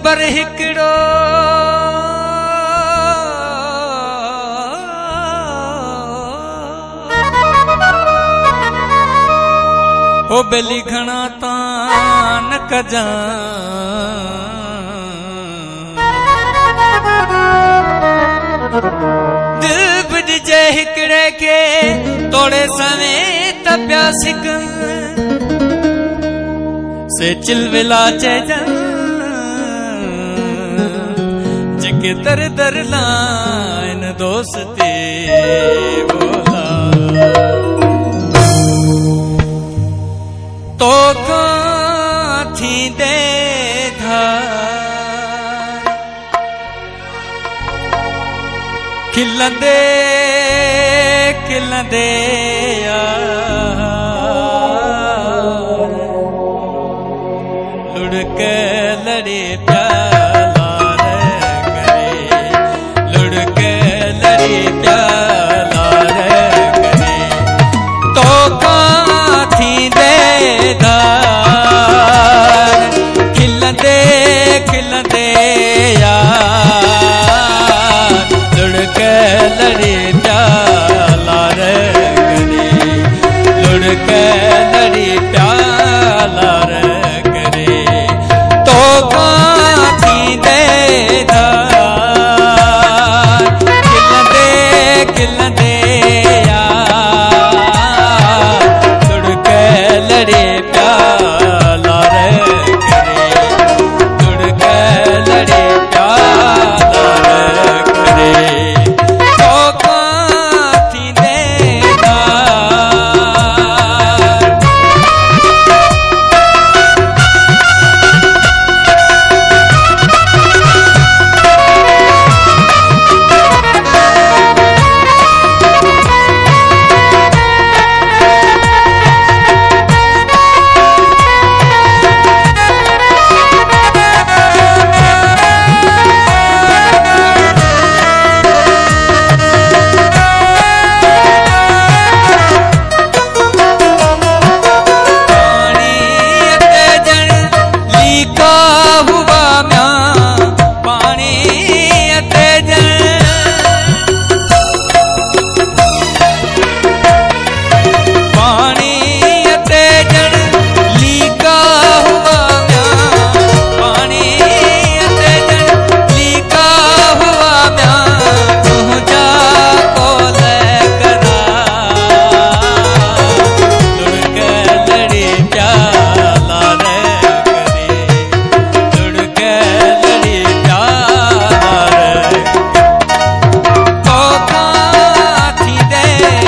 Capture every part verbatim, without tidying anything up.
पर हिकड़ो ओ बेली घना तान कजा दिल बिजे हिकड़े के तोड़े समेत प्यासिक से चिलविला चेजन जिके दर दर लाइन दोस्ती बोला तो का थी दे धार खिलंदे खिलंदे लुढ़क लड़े प्याला करे लुढ़क लड़े प्याला करे तो का थी दे धार खिलंदे खिलंदे यार लुढ़क लड़े प्याला करे लुढ़क लड़े प्याला करे तो काथी दे धार खिलंदे खिलंदे यार लुढ़क लड़े प्याला करे लुढ़क लड़े प्याला करे तो काथी दे धार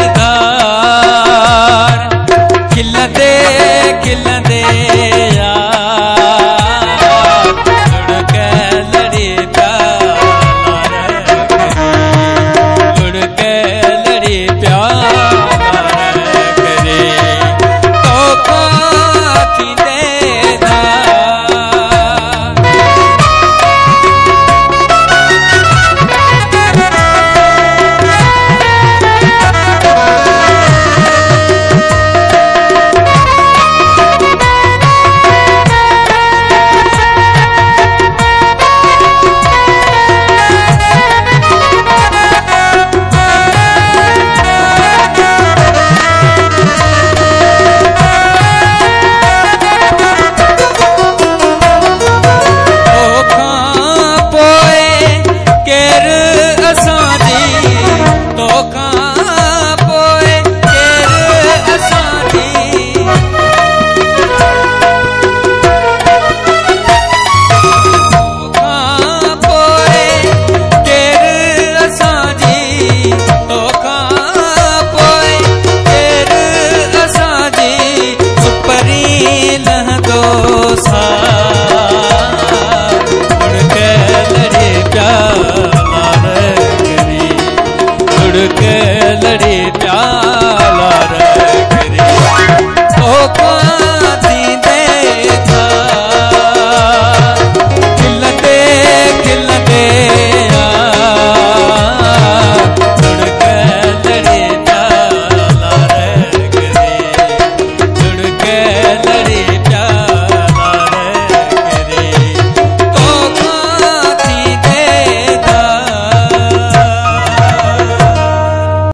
खिलंदे खिलंदे यार